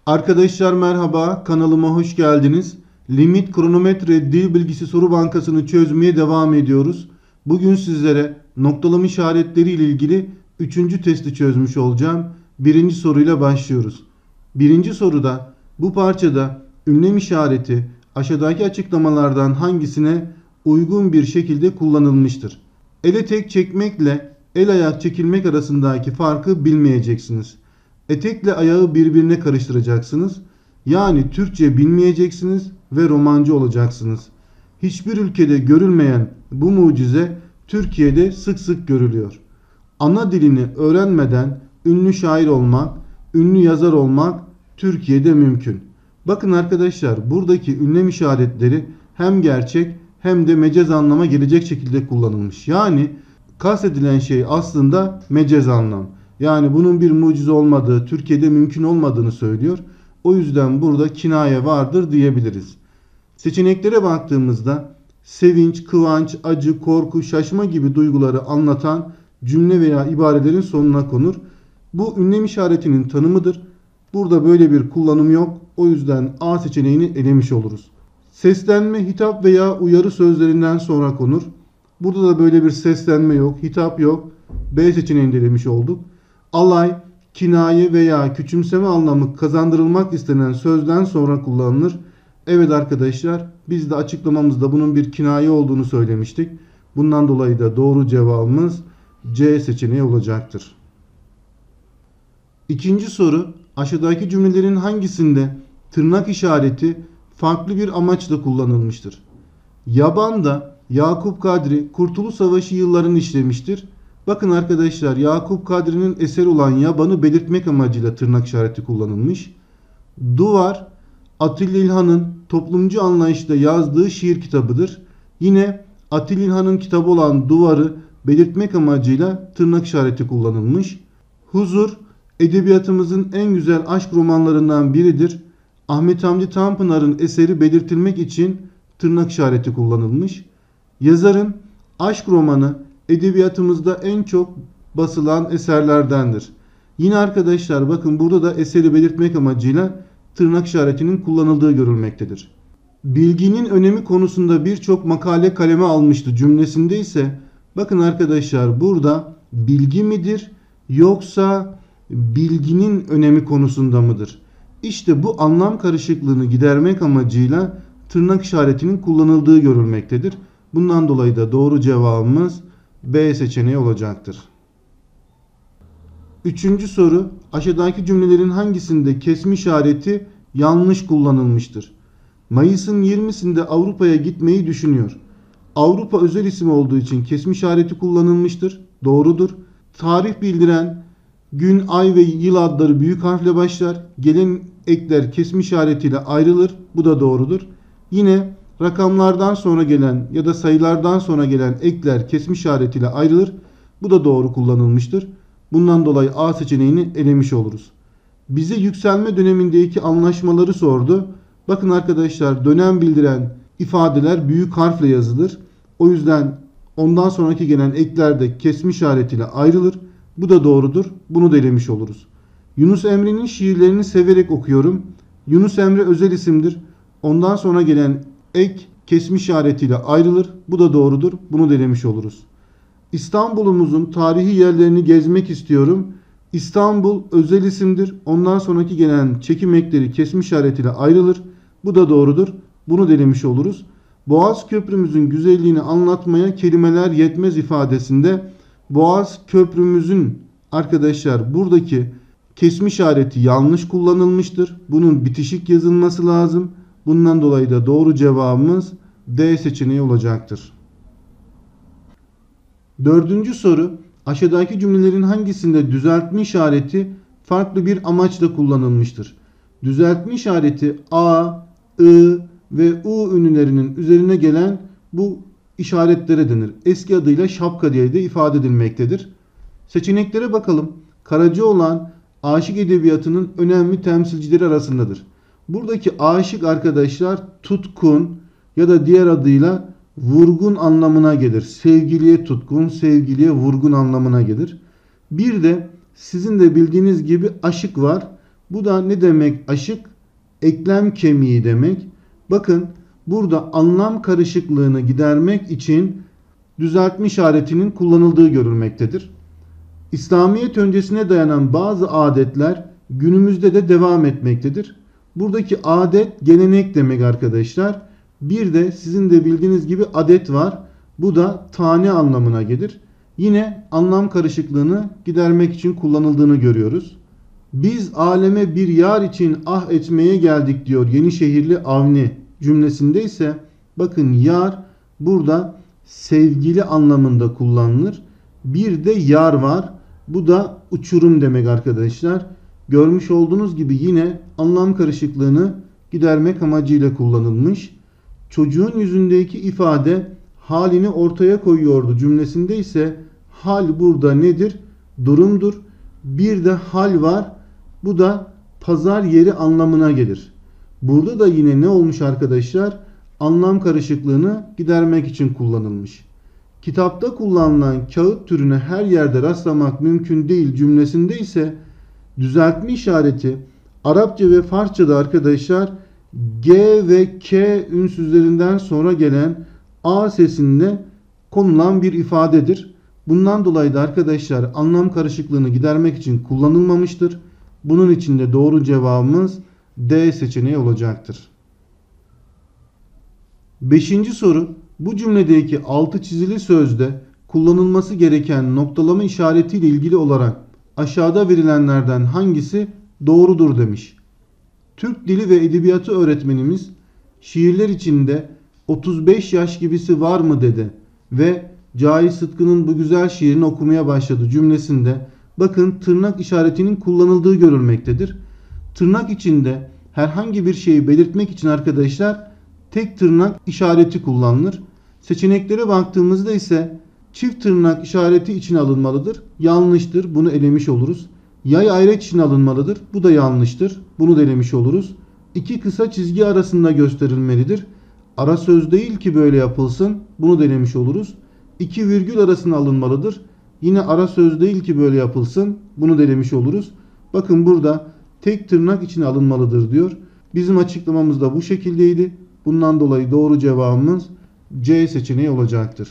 Arkadaşlar merhaba, kanalıma hoş geldiniz. Limit kronometre dil bilgisi soru bankasını çözmeye devam ediyoruz. Bugün sizlere noktalama işaretleri ile ilgili 3. testi çözmüş olacağım. Birinci soruyla başlıyoruz. Birinci soruda bu parçada ünlem işareti aşağıdaki açıklamalardan hangisine uygun bir şekilde kullanılmıştır? Ele tek çekmekle el ayak çekilmek arasındaki farkı bilmeyeceksiniz. Etekle ayağı birbirine karıştıracaksınız. Yani Türkçe bilmeyeceksiniz ve romancı olacaksınız. Hiçbir ülkede görülmeyen bu mucize Türkiye'de sık sık görülüyor. Ana dilini öğrenmeden ünlü şair olmak, ünlü yazar olmak Türkiye'de mümkün. Bakın arkadaşlar, buradaki ünlem işaretleri hem gerçek hem de mecaz anlama gelecek şekilde kullanılmış. Yani kastedilen şey aslında mecaz anlam. Yani bunun bir mucize olmadığı, Türkiye'de mümkün olmadığını söylüyor. O yüzden burada kinaye vardır diyebiliriz. Seçeneklere baktığımızda sevinç, kıvanç, acı, korku, şaşma gibi duyguları anlatan cümle veya ibarelerin sonuna konur. Bu ünlem işaretinin tanımıdır. Burada böyle bir kullanım yok. O yüzden A seçeneğini elemiş oluruz. Seslenme, hitap veya uyarı sözlerinden sonra konur. Burada da böyle bir seslenme yok, hitap yok. B seçeneğini de elemiş olduk. Alay, kinaye veya küçümseme anlamı kazandırılmak istenen sözden sonra kullanılır. Evet arkadaşlar, biz de açıklamamızda bunun bir kinaye olduğunu söylemiştik. Bundan dolayı da doğru cevabımız C seçeneği olacaktır. İkinci soru, aşağıdaki cümlelerin hangisinde tırnak işareti farklı bir amaçla kullanılmıştır? Yaban'da Yakup Kadri Kurtuluş Savaşı yıllarını işlemiştir. Bakın arkadaşlar, Yakup Kadri'nin eseri olan yabanı belirtmek amacıyla tırnak işareti kullanılmış. Duvar, Atilla İlhan'ın toplumcu anlayışla yazdığı şiir kitabıdır. Yine Atilla İlhan'ın kitabı olan Duvar'ı belirtmek amacıyla tırnak işareti kullanılmış. Huzur, edebiyatımızın en güzel aşk romanlarından biridir. Ahmet Hamdi Tanpınar'ın eseri belirtilmek için tırnak işareti kullanılmış. Yazarın aşk romanı edebiyatımızda en çok basılan eserlerdendir. Yine arkadaşlar bakın, burada da eseri belirtmek amacıyla tırnak işaretinin kullanıldığı görülmektedir. Bilginin önemi konusunda birçok makale kaleme almıştı cümlesinde ise bakın arkadaşlar, burada bilgi midir yoksa bilginin önemi konusunda mıdır? İşte bu anlam karışıklığını gidermek amacıyla tırnak işaretinin kullanıldığı görülmektedir. Bundan dolayı da doğru cevabımız B seçeneği olacaktır. Üçüncü soru, aşağıdaki cümlelerin hangisinde kesme işareti yanlış kullanılmıştır? Mayıs'ın 20'sinde Avrupa'ya gitmeyi düşünüyor. Avrupa özel isim olduğu için kesme işareti kullanılmıştır. Doğrudur. Tarih bildiren gün, ay ve yıl adları büyük harfle başlar. Gelen ekler kesme işaretiyle ayrılır. Bu da doğrudur. Yine rakamlardan sonra gelen ya da sayılardan sonra gelen ekler kesme işaretiyle ayrılır. Bu da doğru kullanılmıştır. Bundan dolayı A seçeneğini elemiş oluruz. Bize yükselme dönemindeki anlaşmaları sordu. Bakın arkadaşlar, dönem bildiren ifadeler büyük harfle yazılır. O yüzden ondan sonraki gelen ekler de kesme işaretiyle ayrılır. Bu da doğrudur. Bunu da elemiş oluruz. Yunus Emre'nin şiirlerini severek okuyorum. Yunus Emre özel isimdir. Ondan sonra gelen ek kesme işaretiyle ayrılır. Bu da doğrudur. Bunu denemiş oluruz. İstanbul'umuzun tarihi yerlerini gezmek istiyorum. İstanbul özel isimdir. Ondan sonraki gelen çekim ekleri kesme işaretiyle ayrılır. Bu da doğrudur. Bunu denemiş oluruz. Boğaz Köprümüzün güzelliğini anlatmaya kelimeler yetmez ifadesinde Boğaz Köprümüzün arkadaşlar buradaki kesme işareti yanlış kullanılmıştır. Bunun bitişik yazılması lazım. Bundan dolayı da doğru cevabımız D seçeneği olacaktır. Dördüncü soru, aşağıdaki cümlelerin hangisinde düzeltme işareti farklı bir amaçla kullanılmıştır? Düzeltme işareti A, I ve U ünlülerinin üzerine gelen bu işaretlere denir. Eski adıyla şapka diye de ifade edilmektedir. Seçeneklere bakalım. Karacaoğlan aşık edebiyatının önemli temsilcileri arasındadır. Buradaki aşık arkadaşlar tutkun ya da diğer adıyla vurgun anlamına gelir. Sevgiliye tutkun, sevgiliye vurgun anlamına gelir. Bir de sizin de bildiğiniz gibi aşık var. Bu da ne demek aşık? Eklem kemiği demek. Bakın burada anlam karışıklığını gidermek için düzeltme işaretinin kullanıldığı görülmektedir. İslamiyet öncesine dayanan bazı adetler günümüzde de devam etmektedir. Buradaki adet gelenek demek arkadaşlar. Bir de sizin de bildiğiniz gibi adet var. Bu da tane anlamına gelir. Yine anlam karışıklığını gidermek için kullanıldığını görüyoruz. Biz aleme bir yar için ah etmeye geldik diyor Yenişehirli Avni cümlesinde ise bakın yar burada sevgili anlamında kullanılır. Bir de yar var. Bu da uçurum demek arkadaşlar. Görmüş olduğunuz gibi yine anlam karışıklığını gidermek amacıyla kullanılmış. Çocuğun yüzündeki ifade halini ortaya koyuyordu cümlesinde ise hal burada nedir? Durumdur. Bir de hal var. Bu da pazar yeri anlamına gelir. Burada da yine ne olmuş arkadaşlar? Anlam karışıklığını gidermek için kullanılmış. Kitapta kullanılan kağıt türüne her yerde rastlamak mümkün değil cümlesinde ise düzeltme işareti Arapça ve Farsça'da arkadaşlar G ve K ünsüzlerinden sonra gelen A sesinde konulan bir ifadedir. Bundan dolayı da arkadaşlar anlam karışıklığını gidermek için kullanılmamıştır. Bunun için de doğru cevabımız D seçeneği olacaktır. 5. soru. Bu cümledeki altı çizili sözde kullanılması gereken noktalama işareti ile ilgili olarak aşağıda verilenlerden hangisi doğrudur demiş. Türk Dili ve Edebiyatı öğretmenimiz şiirler içinde 35 yaş gibisi var mı dedi ve Cahit Sıtkı'nın bu güzel şiirini okumaya başladı cümlesinde bakın tırnak işaretinin kullanıldığı görülmektedir. Tırnak içinde herhangi bir şeyi belirtmek için arkadaşlar tek tırnak işareti kullanılır. Seçeneklere baktığımızda ise çift tırnak işareti içine alınmalıdır. Yanlıştır. Bunu elemiş oluruz. Yay ayrıç içine alınmalıdır. Bu da yanlıştır. Bunu da elemiş oluruz. İki kısa çizgi arasında gösterilmelidir. Ara söz değil ki böyle yapılsın. Bunu da elemiş oluruz. İki virgül arasına alınmalıdır. Yine ara söz değil ki böyle yapılsın. Bunu da elemiş oluruz. Bakın burada tek tırnak içine alınmalıdır diyor. Bizim açıklamamız da bu şekildeydi. Bundan dolayı doğru cevabımız C seçeneği olacaktır.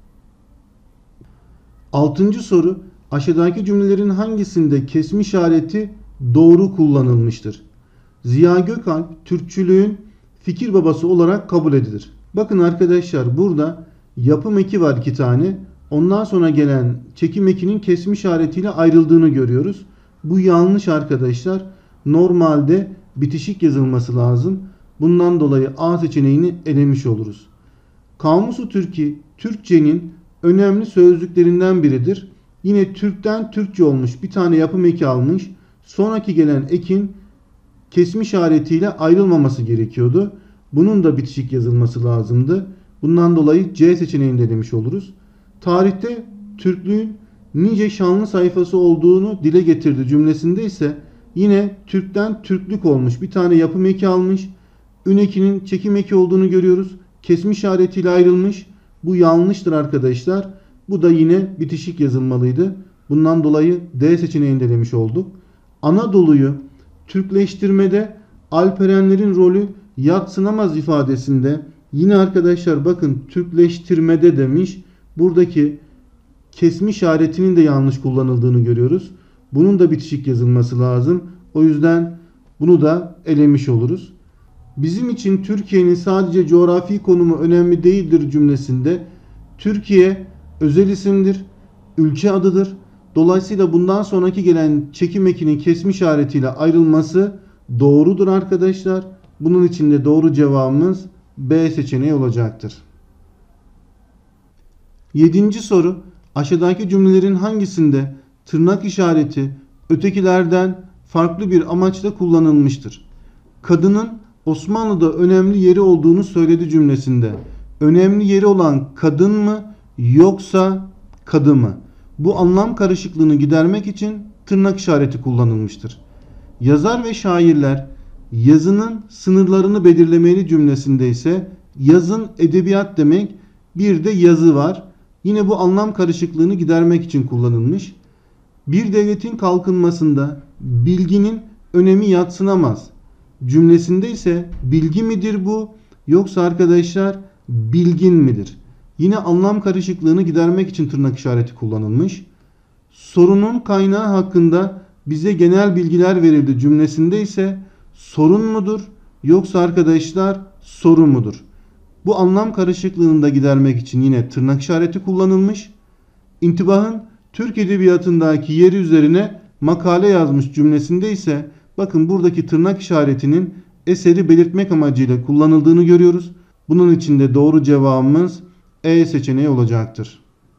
6. soru. Aşağıdaki cümlelerin hangisinde kesme işareti doğru kullanılmıştır? Ziya Gökalp Türkçülüğün fikir babası olarak kabul edilir. Bakın arkadaşlar burada yapım eki var 2 tane. Ondan sonra gelen çekim ekinin kesme işaretiyle ayrıldığını görüyoruz. Bu yanlış arkadaşlar. Normalde bitişik yazılması lazım. Bundan dolayı A seçeneğini elemiş oluruz. Kamusu Türki, Türkçenin önemli sözlüklerinden biridir. Yine Türk'ten Türkçe olmuş bir tane yapım eki almış. Sonraki gelen ekin kesme işaretiyle ayrılmaması gerekiyordu. Bunun da bitişik yazılması lazımdı. Bundan dolayı C seçeneğini de elemiş oluruz. Tarihte Türklüğün nice şanlı sayfası olduğunu dile getirdi cümlesinde ise yine Türk'ten Türklük olmuş bir tane yapım eki almış. Ün ekinin çekim eki olduğunu görüyoruz. Kesme işaretiyle ayrılmış. Bu yanlıştır arkadaşlar. Bu da yine bitişik yazılmalıydı. Bundan dolayı D seçeneğini de elemiş olduk. Anadolu'yu Türkleştirmede Alperenlerin rolü yadsınamaz ifadesinde yine arkadaşlar bakın Türkleştirmede demiş. Buradaki kesme işaretinin de yanlış kullanıldığını görüyoruz. Bunun da bitişik yazılması lazım. O yüzden bunu da elemiş oluruz. Bizim için Türkiye'nin sadece coğrafi konumu önemli değildir cümlesinde Türkiye özel isimdir, ülke adıdır. Dolayısıyla bundan sonraki gelen çekim ekinin kesme işaretiyle ayrılması doğrudur arkadaşlar. Bunun için de doğru cevabımız B seçeneği olacaktır. 7. soru. Aşağıdaki cümlelerin hangisinde tırnak işareti ötekilerden farklı bir amaçla kullanılmıştır? Kadının Osmanlı'da önemli yeri olduğunu söyledi cümlesinde. Önemli yeri olan kadın mı yoksa kadı mı? Bu anlam karışıklığını gidermek için tırnak işareti kullanılmıştır. Yazar ve şairler yazının sınırlarını belirlemeli cümlesinde ise yazın edebiyat demek bir de yazı var. Yine bu anlam karışıklığını gidermek için kullanılmış. Bir devletin kalkınmasında bilginin önemi yadsınamaz cümlesinde ise bilgi midir bu, yoksa arkadaşlar bilgin midir? Yine anlam karışıklığını gidermek için tırnak işareti kullanılmış. Sorunun kaynağı hakkında bize genel bilgiler verildi cümlesinde ise sorun mudur, yoksa arkadaşlar soru mudur? Bu anlam karışıklığını da gidermek için yine tırnak işareti kullanılmış. İntibah'ın Türk Edebiyatı'ndaki yeri üzerine makale yazmış cümlesinde ise bakın buradaki tırnak işaretinin eseri belirtmek amacıyla kullanıldığını görüyoruz. Bunun için de doğru cevabımız E seçeneği olacaktır.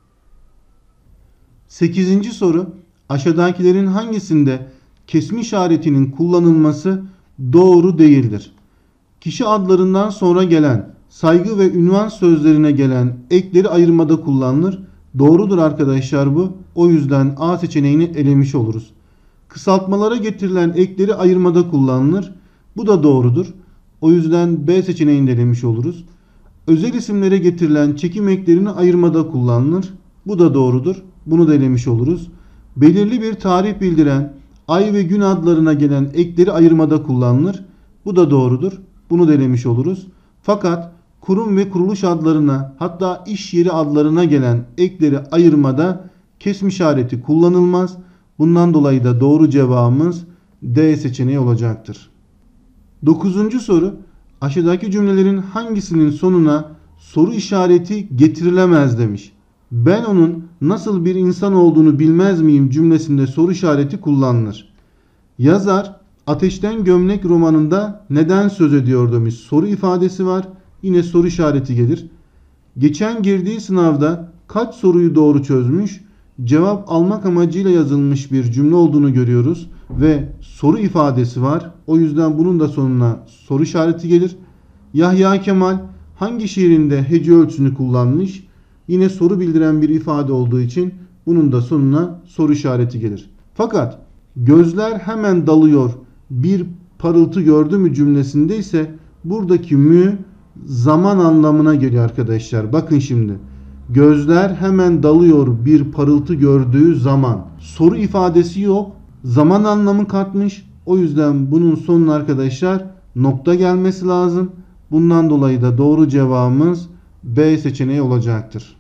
8. soru. Aşağıdakilerin hangisinde kesme işaretinin kullanılması doğru değildir? Kişi adlarından sonra gelen, saygı ve ünvan sözlerine gelen ekleri ayırmada kullanılır. Doğrudur arkadaşlar bu. O yüzden A seçeneğini elemiş oluruz. Kısaltmalara getirilen ekleri ayırmada kullanılır. Bu da doğrudur. O yüzden B seçeneğini elemiş oluruz. Özel isimlere getirilen çekim eklerini ayırmada kullanılır. Bu da doğrudur. Bunu da elemiş oluruz. Belirli bir tarih bildiren ay ve gün adlarına gelen ekleri ayırmada kullanılır. Bu da doğrudur. Bunu da elemiş oluruz. Fakat kurum ve kuruluş adlarına, hatta iş yeri adlarına gelen ekleri ayırmada kesme işareti kullanılmaz. Bundan dolayı da doğru cevabımız D seçeneği olacaktır. 9. soru. Aşağıdaki cümlelerin hangisinin sonuna soru işareti getirilemez demiş. Ben onun nasıl bir insan olduğunu bilmez miyim cümlesinde soru işareti kullanılır. Yazar Ateşten Gömlek romanında neden söz ediyor demiş. Soru ifadesi var. Yine soru işareti gelir. Geçen girdiği sınavda kaç soruyu doğru çözmüş? Cevap almak amacıyla yazılmış bir cümle olduğunu görüyoruz. Ve soru ifadesi var. O yüzden bunun da sonuna soru işareti gelir. Yahya Kemal hangi şiirinde hece ölçüsünü kullanmış? Yine soru bildiren bir ifade olduğu için bunun da sonuna soru işareti gelir. Fakat gözler hemen dalıyor bir parıltı gördü mü cümlesinde ise buradaki mü zaman anlamına geliyor arkadaşlar. Bakın şimdi. Gözler hemen dalıyor bir parıltı gördüğü zaman. Soru ifadesi yok. Zaman anlamı katmış. O yüzden bunun sonuna arkadaşlar nokta gelmesi lazım. Bundan dolayı da doğru cevabımız B seçeneği olacaktır.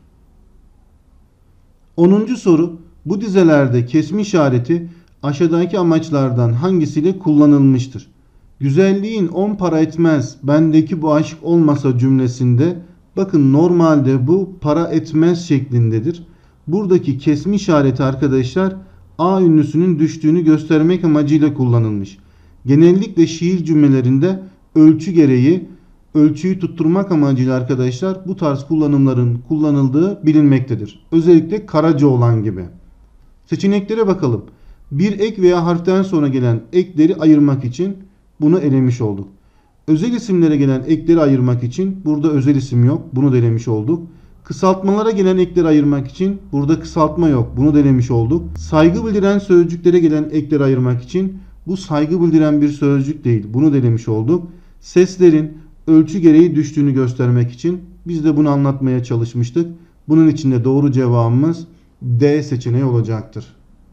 10. soru. Bu dizelerde kesme işareti aşağıdaki amaçlardan hangisiyle kullanılmıştır? Güzelliğin 10 para etmez, bendeki bu aşk olmasa cümlesinde bakın normalde bu para etmez şeklindedir. Buradaki kesme işareti arkadaşlar A ünlüsünün düştüğünü göstermek amacıyla kullanılmış. Genellikle şiir cümlelerinde ölçü gereği ölçüyü tutturmak amacıyla arkadaşlar bu tarz kullanımların kullanıldığı bilinmektedir. Özellikle Karacaoğlan gibi. Seçeneklere bakalım. Bir ek veya harften sonra gelen ekleri ayırmak için bunu elemiş olduk. Özel isimlere gelen ekleri ayırmak için burada özel isim yok. Bunu da elemiş olduk. Kısaltmalara gelen ekleri ayırmak için burada kısaltma yok. Bunu da elemiş olduk. Saygı bildiren sözcüklere gelen ekleri ayırmak için bu saygı bildiren bir sözcük değil. Bunu da elemiş olduk. Seslerin ölçü gereği düştüğünü göstermek için biz de bunu anlatmaya çalışmıştık. Bunun için de doğru cevabımız D seçeneği olacaktır.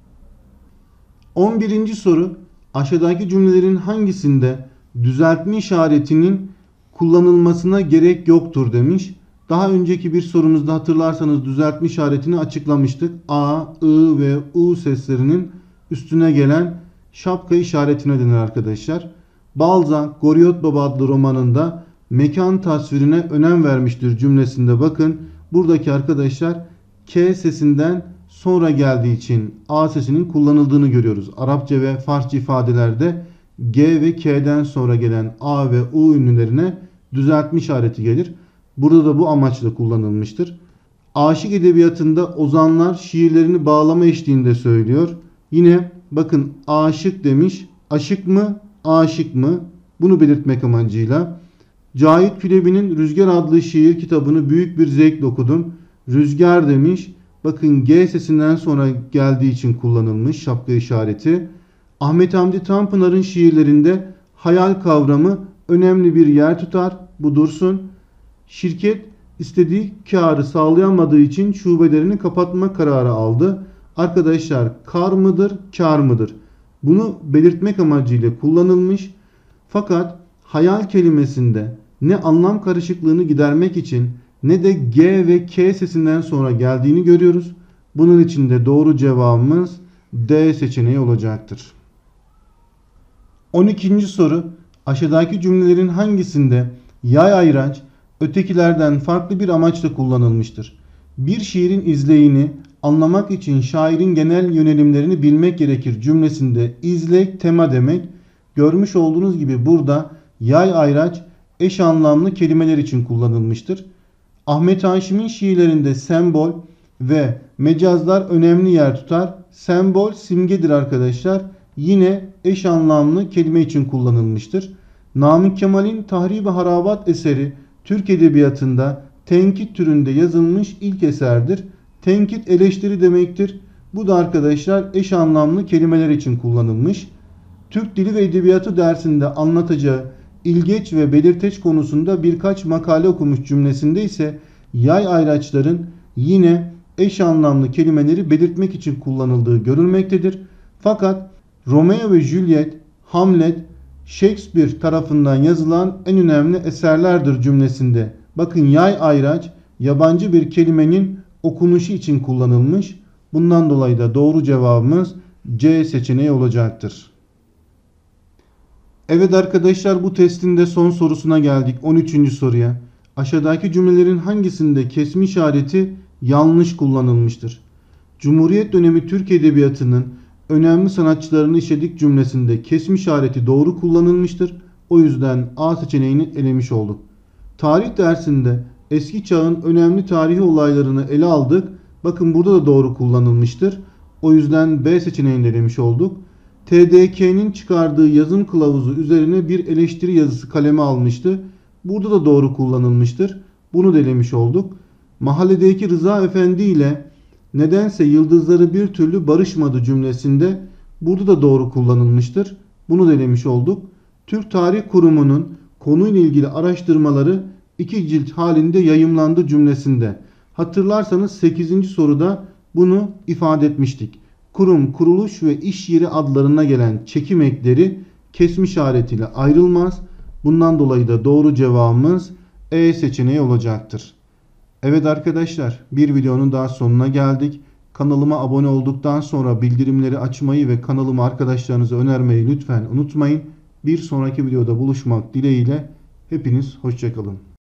11. soru. Aşağıdaki cümlelerin hangisinde düzeltme işaretinin kullanılmasına gerek yoktur demiş. Daha önceki bir sorumuzda hatırlarsanız düzeltme işaretini açıklamıştık. A, I ve U seslerinin üstüne gelen şapka işaretine denir arkadaşlar. Balzac, Goriot Baba adlı romanında mekan tasvirine önem vermiştir cümlesinde bakın. Buradaki arkadaşlar K sesinden sonra geldiği için A sesinin kullanıldığını görüyoruz. Arapça ve Farsça ifadelerde G ve K'den sonra gelen A ve U ünlülerine düzeltme işareti gelir. Burada da bu amaçla kullanılmıştır. Aşık edebiyatında ozanlar şiirlerini bağlama eşliğinde söylüyor. Yine bakın aşık demiş. Aşık mı? Aşık mı? Bunu belirtmek amacıyla. Cahit Külebi'nin Rüzgar adlı şiir kitabını büyük bir zevkle okudum. Rüzgar demiş. Bakın G sesinden sonra geldiği için kullanılmış şapka işareti. Ahmet Hamdi Tanpınar'ın şiirlerinde hayal kavramı önemli bir yer tutar. Bu dursun. Şirket istediği karı sağlayamadığı için şubelerini kapatma kararı aldı. Arkadaşlar kar mıdır, kar mıdır? Bunu belirtmek amacıyla kullanılmış. Fakat hayal kelimesinde ne anlam karışıklığını gidermek için ne de G ve K sesinden sonra geldiğini görüyoruz. Bunun için de doğru cevabımız D seçeneği olacaktır. 12. soru. Aşağıdaki cümlelerin hangisinde yay ayraç ötekilerden farklı bir amaçla kullanılmıştır? Bir şiirin izleyini anlamak için şairin genel yönelimlerini bilmek gerekir cümlesinde izlek tema demek. Görmüş olduğunuz gibi burada yay ayraç eş anlamlı kelimeler için kullanılmıştır. Ahmet Haşim'in şiirlerinde sembol ve mecazlar önemli yer tutar. Sembol simgedir arkadaşlar. Yine eş anlamlı kelime için kullanılmıştır. Namık Kemal'in Tahrib-i Harabat eseri Türk Edebiyatı'nda tenkit türünde yazılmış ilk eserdir. Tenkit eleştiri demektir. Bu da arkadaşlar eş anlamlı kelimeler için kullanılmış. Türk Dili ve Edebiyatı dersinde anlatacağı ilgeç ve belirteç konusunda birkaç makale okumuş cümlesinde ise yay ayraçların yine eş anlamlı kelimeleri belirtmek için kullanıldığı görülmektedir. Fakat Romeo ve Juliet, Hamlet, Shakespeare tarafından yazılan en önemli eserlerdir cümlesinde. Bakın yay ayraç yabancı bir kelimenin okunuşu için kullanılmış. Bundan dolayı da doğru cevabımız C seçeneği olacaktır. Evet arkadaşlar, bu testin de son sorusuna geldik. 13. soruya. Aşağıdaki cümlelerin hangisinde kesme işareti yanlış kullanılmıştır? Cumhuriyet dönemi Türk Edebiyatı'nın önemli sanatçılarını işledik cümlesinde kesme işareti doğru kullanılmıştır. O yüzden A seçeneğini elemiş olduk. Tarih dersinde eski çağın önemli tarihi olaylarını ele aldık. Bakın burada da doğru kullanılmıştır. O yüzden B seçeneğini elemiş olduk. TDK'nin çıkardığı yazım kılavuzu üzerine bir eleştiri yazısı kaleme almıştı. Burada da doğru kullanılmıştır. Bunu delemiş olduk. Mahalledeki Rıza Efendi ile nedense yıldızları bir türlü barışmadı cümlesinde burada da doğru kullanılmıştır. Bunu delemiş olduk. Türk Tarih Kurumu'nun konuyla ilgili araştırmaları 2 cilt halinde yayımlandı cümlesinde. Hatırlarsanız 8. soruda bunu ifade etmiştik. Kurum, kuruluş ve iş yeri adlarına gelen çekim ekleri kesme işaretiyle ayrılmaz. Bundan dolayı da doğru cevabımız E seçeneği olacaktır. Evet arkadaşlar, bir videonun daha sonuna geldik. Kanalıma abone olduktan sonra bildirimleri açmayı ve kanalımı arkadaşlarınıza önermeyi lütfen unutmayın. Bir sonraki videoda buluşmak dileğiyle hepiniz hoşça kalın.